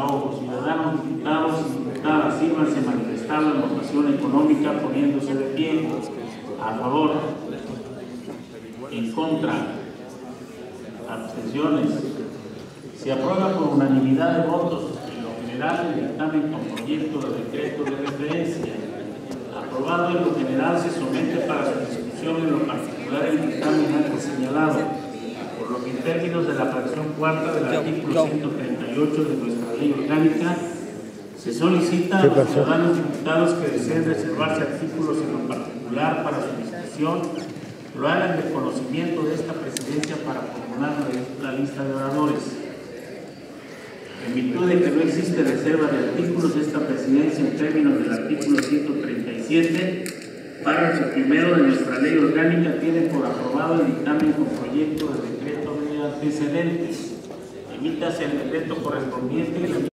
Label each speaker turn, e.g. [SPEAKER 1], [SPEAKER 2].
[SPEAKER 1] desahogos. Ciudadanos, diputados y diputadas, sírvanse manifestar la votación económica poniéndose de pie. A favor, en contra, abstenciones. Se aprueba por unanimidad de votos en lo general el dictamen con proyecto de decreto de referencia. Aprobado en lo general, se somete para su discusión en lo particular el dictamen antes señalado, por lo que en términos de la fracción cuarta del artículo 138 de nuestra ley orgánica, se solicita a los ciudadanos diputados que deseen reservarse artículos en lo particular para su discusión, lo hagan de conocimiento de esta presidencia para formular la lista de oradores. En virtud de que no existe reserva de artículos, esta presidencia, en términos del artículo 137, párrafo primero de nuestra ley orgánica, tiene por aprobado el dictamen con proyecto de decreto de antecedentes. Emítase el decreto correspondiente y la